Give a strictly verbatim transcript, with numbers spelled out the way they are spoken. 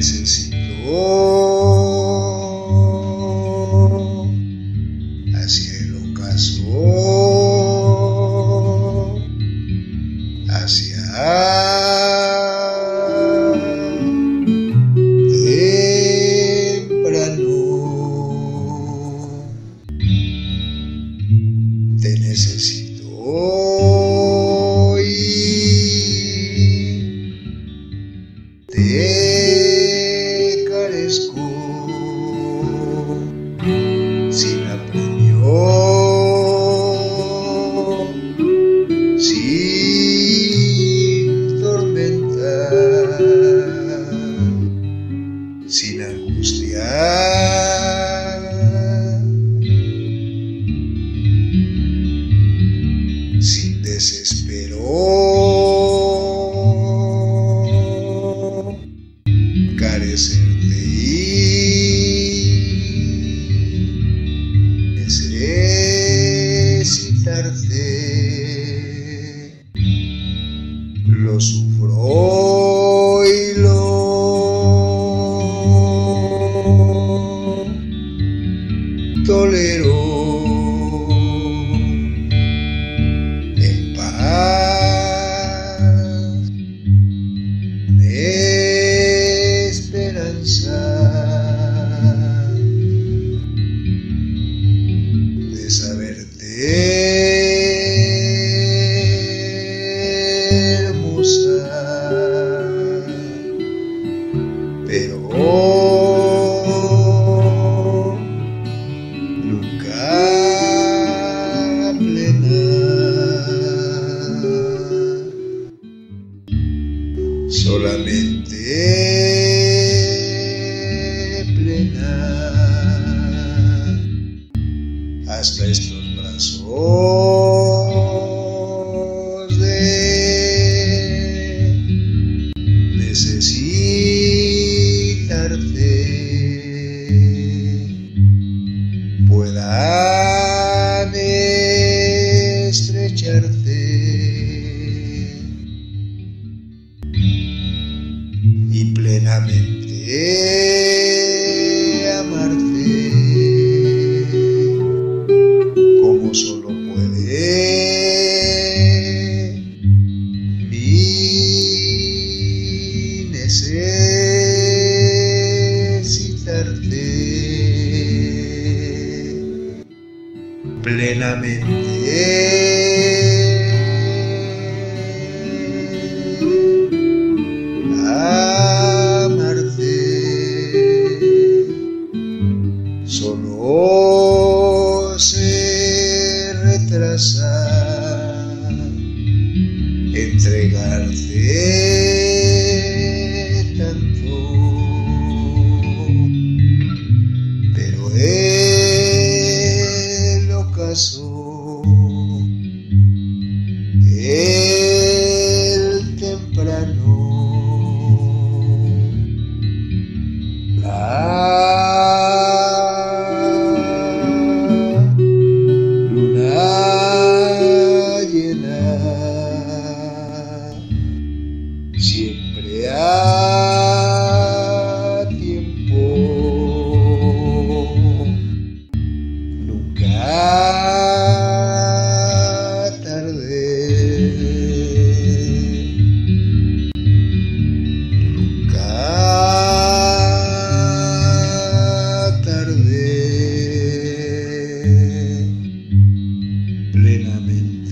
necesito hacia el ocaso, hacia temprano. Te necesito hoy, te carezco sin apremio, sin tormenta, sin angustia, sin desespero. Carecerte y necesitarte, lo sufro y lo tolero en paz, en esperanza de saberte hermosa, pero nunca plena. Solamente plena hasta estos brazos de necesitarte puedan estrecharte y plenamente amarte como solo puede mi necesitarte plenamente. Solo se retrasa entregarte tanto, pero el ocaso, el temprano, la siempre a tiempo, nunca tarde, nunca tarde, plenamente.